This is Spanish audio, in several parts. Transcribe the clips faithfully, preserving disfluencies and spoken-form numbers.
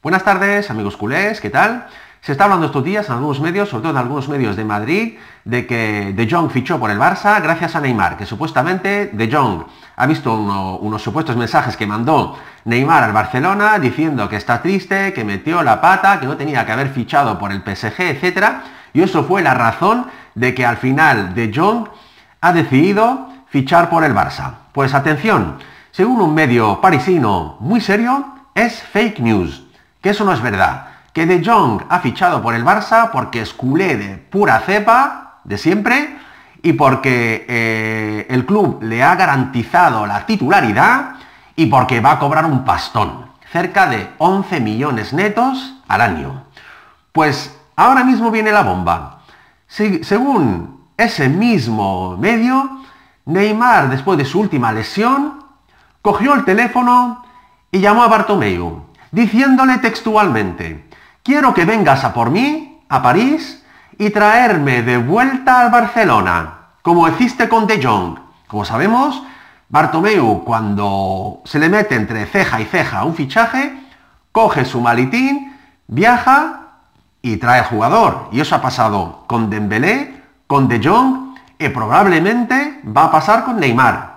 Buenas tardes, amigos culés, ¿qué tal? Se está hablando estos días en algunos medios, sobre todo en algunos medios de Madrid, de que De Jong fichó por el Barça gracias a Neymar, que supuestamente De Jong ha visto uno, unos supuestos mensajes que mandó Neymar al Barcelona diciendo que está triste, que metió la pata, que no tenía que haber fichado por el P S G, etcétera. Y eso fue la razón de que al final De Jong ha decidido fichar por el Barça. Pues atención, según un medio parisino muy serio, es fake news, que eso no es verdad, que De Jong ha fichado por el Barça porque es culé de pura cepa, de siempre, y porque eh, el club le ha garantizado la titularidad y porque va a cobrar un pastón, cerca de once millones netos al año. Pues ahora mismo viene la bomba. Se, según ese mismo medio, Neymar, después de su última lesión, cogió el teléfono y llamó a Bartomeu, diciéndole textualmente: quiero que vengas a por mí, a París, y traerme de vuelta al Barcelona, como hiciste con De Jong. Como sabemos, Bartomeu, cuando se le mete entre ceja y ceja un fichaje, coge su maletín, viaja y trae al jugador. Y eso ha pasado con Dembélé, con De Jong, y probablemente va a pasar con Neymar.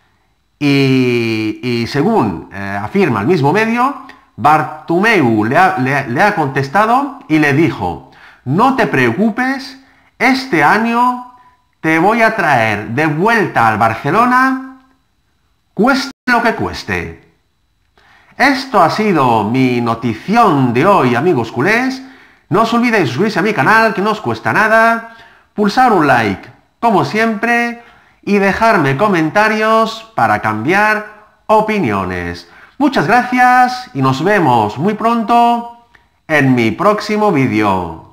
Y, y según eh, afirma el mismo medio, Bartomeu le ha, le, le ha contestado y le dijo: no te preocupes, este año te voy a traer de vuelta al Barcelona, cueste lo que cueste. Esto ha sido mi notición de hoy, amigos culés. No os olvidéis suscribirse a mi canal, que no os cuesta nada, pulsar un like, como siempre, y dejarme comentarios para cambiar opiniones. Muchas gracias y nos vemos muy pronto en mi próximo vídeo.